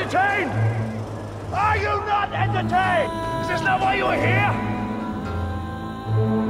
entertained? Are you not entertained? Is this not why you are here?